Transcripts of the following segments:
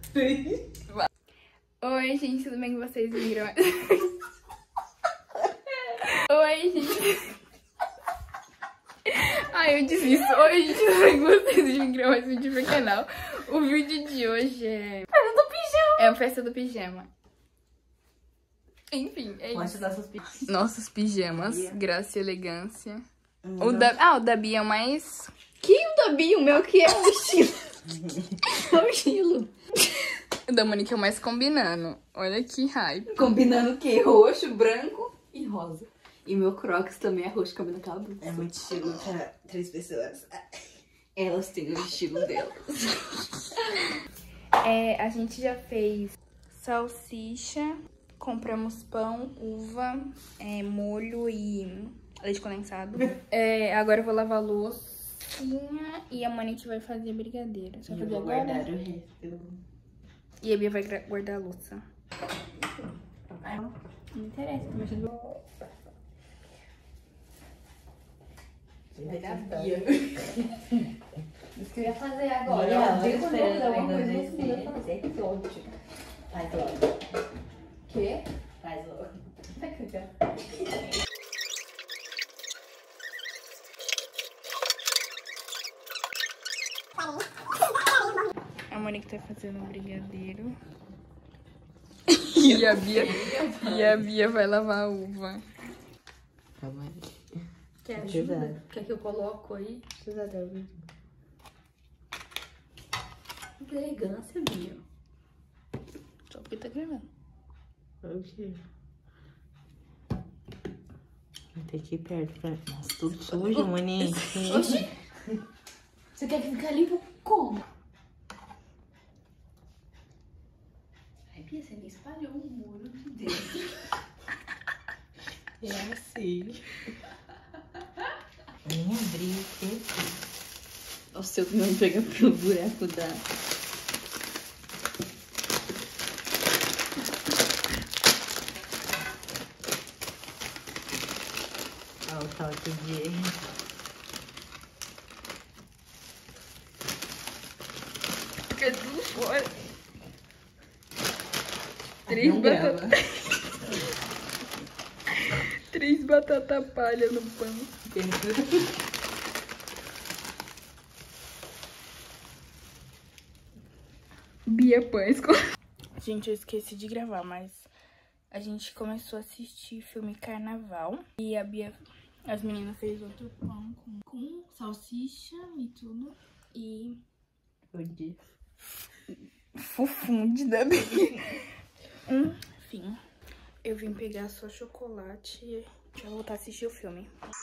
Oi, gente, tudo bem com vocês? Viram? Oi, gente. Ai, eu desisto. Oi, gente, tudo bem com vocês? Vim gravar esse vídeo pro canal. O vídeo de hoje é... Festa do pijama. É a festa do pijama. Enfim, é isso. Nossos pijamas, graça e elegância. O da Bia é o mais... Que o da Bia? O meu que é o estilo. É o estilo. O da Monique é o mais combinando. Olha que hype. Combinando o quê? Roxo, branco e rosa. E meu Crocs também é roxo, combina com a blusa. É muito estilo pra 3 pessoas. Elas têm o estilo delas. A gente já fez salsicha, compramos pão, uva, molho e leite condensado. Agora eu vou lavar a loucinha e a Monique vai fazer brigadeiro. Você vai fazer agora? Guardar o resto. E a Bia vai guardar a louça. Não interessa, tô mexendo. Vai dar Isso que eu ia fazer agora. Não, Eu vou fazer alguma coisa eu nesse vídeo pra fazer. Que ótimo. Faz logo. Quê? Faz logo. Vai cuidar. A Monique tá fazendo um brigadeiro. E a Bia vai lavar a uva. Calma aí. Quer ajuda? Quer que eu coloco aí? Precisa dar mesmo. Que elegância, Bia. Só porque tá gravando. Oxi. Vai ter que ir perto pra... Nossa, tudo sujo, Monique. Oxi. Você quer ficar limpo como? Ai, Bia, você me espalhou o muro de Deus. É assim. Nem abri o tempo. O seu que não pega pelo buraco da... Olha o toque de... Fica tudo fora. Três batata palha no pão. Bia Pães. Gente, eu esqueci de gravar, mas a gente começou a assistir filme Carnaval. E a Bia, as meninas fez outro pão com salsicha e tudo. E... Fufunde da Bia. Enfim, eu vim pegar só chocolate e já voltar a assistir o filme.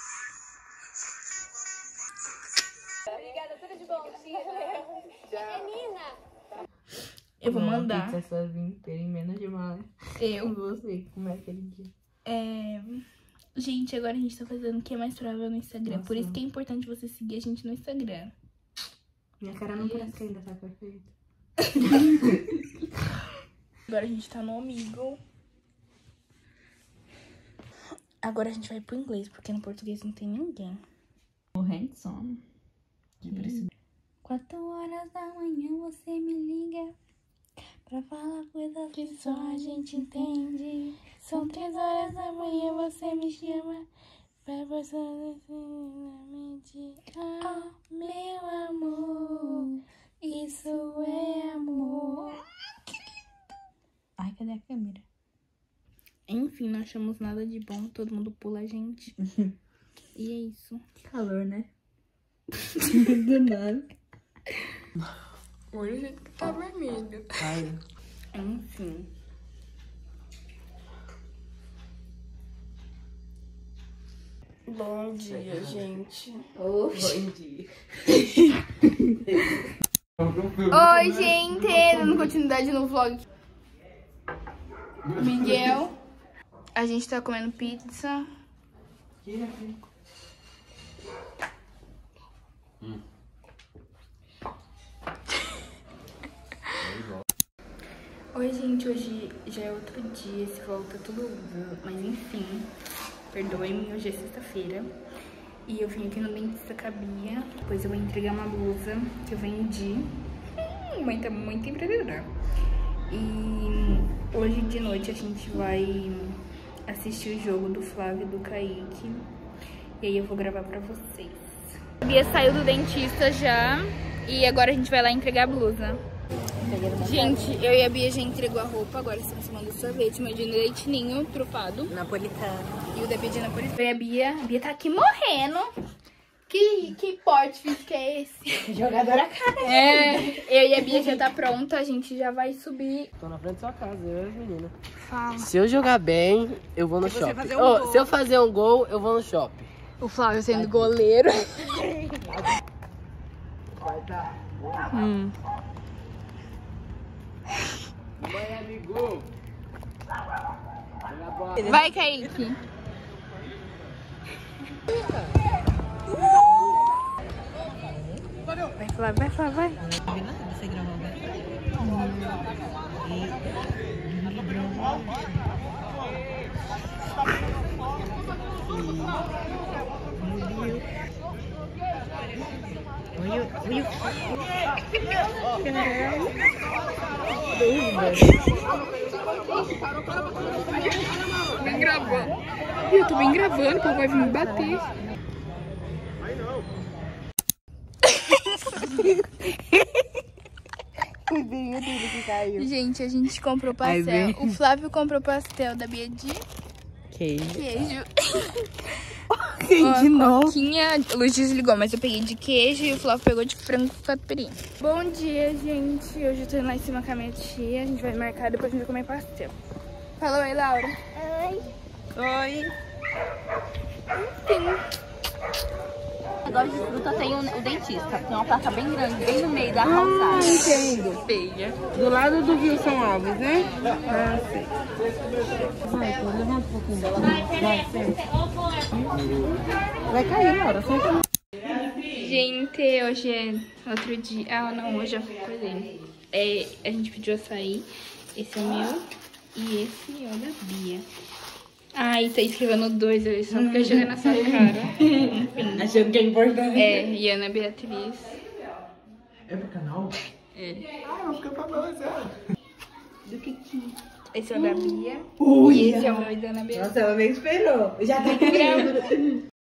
Obrigada, tudo de bom. Menina! Eu vou mandar. Pizza sozinha inteira em menos de uma hora. Eu. Você, como é aquele dia? Gente, agora a gente tá fazendo o que é mais provável no Instagram. Nossa. Por isso que é importante você seguir a gente no Instagram. Minha cara não parece que ainda tá perfeita. Agora a gente tá no Omegle. Agora a gente vai pro inglês, porque no português não tem ninguém. O hands-on. 4 horas da manhã você me liga pra falar coisas que só a gente entende. São 3 horas da manhã você me chama pra você mente. Ah, meu amor, isso é amor. Que lindo. Ai, cadê a câmera? Enfim, não achamos nada de bom, todo mundo pula a gente. E é isso. Que calor, né? Do nada. Olha o jeito que tá vermelho. Ai. Enfim. Bom dia, gente. Oxi. Bom dia. Oi, gente! Dando continuidade no vlog. Miguel. A gente tá comendo pizza. Oi, gente, hoje já é outro dia, esse vlog tá tudo... Mas enfim, perdoem-me, hoje é sexta-feira. E eu vim aqui no dentista com a Bia, depois eu vou entregar uma blusa que eu vendi. mãe tá muito empreendedora. E hoje de noite a gente vai assistir o jogo do Flávio e do Kaique. E aí eu vou gravar pra vocês. A Bia saiu do dentista já e agora a gente vai lá entregar a blusa. Gente, eu e a Bia já entregou a roupa, agora estamos tomando sorvete, meu de leite ninho trufado. Napolitano. E o da Bia de napolitano. E a Bia tá aqui morrendo. Que porte físico é esse? Jogadora cara. É, eu e a Bia já tá pronta, a gente já vai subir. Tô na frente da sua casa, eu e as meninas. Fala. Se eu jogar bem, eu vou no shopping. Se eu fazer um gol, eu vou no shopping. O Flávio sendo goleiro. Vai dar. Vai, amigo. Vai, Kaique. Vai, Flávio, vai, Flávio, vai. Você gravou bem? Bem gravando. Eu tô bem gravando, o povo vai vir me bater. O vinho dele que caiu. Gente, a gente comprou pastel. O Flávio comprou pastel da Bia de Queijo. queijo. De novo. Coquinha, a luz desligou, mas eu peguei de queijo e o Flávio pegou de frango catupiry. Bom dia, gente. Hoje eu tô indo lá em cima com a minha tia. A gente vai marcar, depois a gente vai comer pastel. Fala oi, Laura. Oi. O negócio de fruta tem o dentista. Tem uma placa bem grande, bem no meio da calçada. Entendo. Feia. Do lado do Wilson Alves, né? Ah, sei. Vai, pô, levanta um pouquinho dela. Vai, senta. Vai cair, Laura. Senta. Gente, hoje é outro dia. Ah, não, hoje eu acordei. A gente pediu açaí. Esse é o meu. E esse é o da Bia. Ai, tá escrevendo 2 ali, só porque eu joguei na sua cara. Achando que é importante. É, e Ana Beatriz. É pro canal? É. Ah, eu vou ficar famosa. Do que? Esse é o da Bia. Ui. E esse é o meu e da Ana Beatriz. Nossa, ela nem esperou. Já tá Grava.